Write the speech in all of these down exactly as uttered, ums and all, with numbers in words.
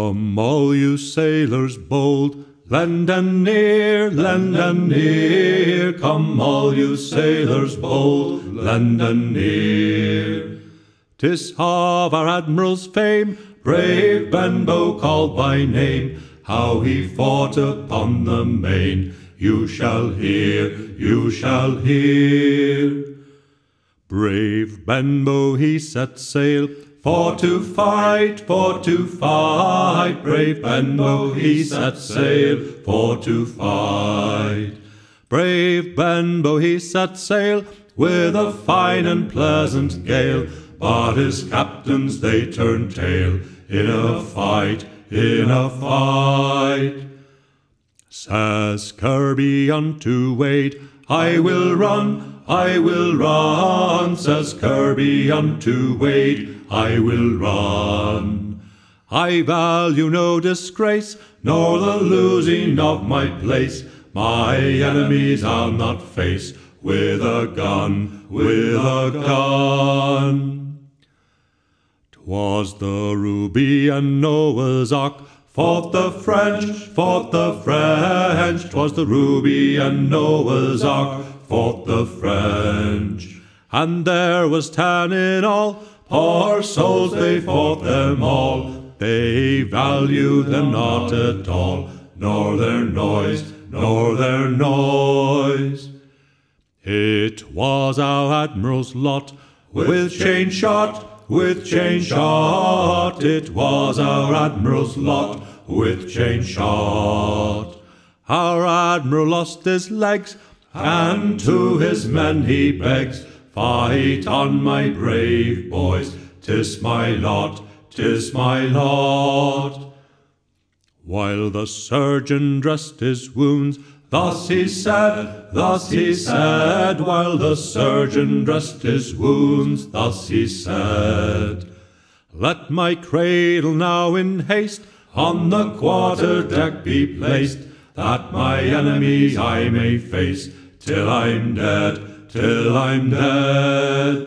Come all you sailors bold, lend and near, lend and near. Come all you sailors bold, lend and near. 'Tis of our Admiral's fame, brave Benbow called by name, how he fought upon the main. You shall hear, you shall hear. Brave Benbow he set sail, for to fight, for to fight. Brave Benbow he set sail, for to fight. Brave Benbow he set sail, with a fine and pleasant gale, but his captains they turned tail, in a fight, in a fight. Says Kirby unto Wade, I will run, I will run. Says Kirby unto Wade, I will run. I value no disgrace, nor the losing of my place. My enemies I'll not face, with a gun, with a gun. 'Twas the Ruby and Noah's Ark, fought the French, fought the French. 'Twas the Ruby and Noah's Ark, fought the French. And there was ten in all, poor souls they fought them all. They valued them not at all, nor their noise, nor their noise. It was our Admiral's lot, with chain shot, with chain shot. It was our Admiral's lot, with chain shot. Our Admiral lost his legs, and to his men he begs, fight on, my brave boys, 'tis my lot, 'tis my lot. While the surgeon dressed his wounds, thus he said, thus he said. While the surgeon dressed his wounds, thus he said, let my cradle now in haste on the quarter deck be placed, that my enemies I may face, till I'm dead, till I'm dead.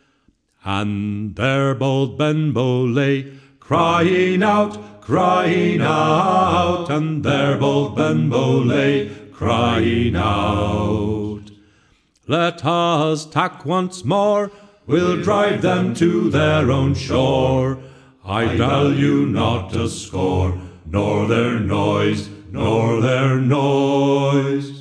And there bold Benbow lay, crying out, crying out. And there bold Benbow lay, crying out. Let us tack once more, we'll drive them to their own shore. I value not a score, nor their noise, nor their noise.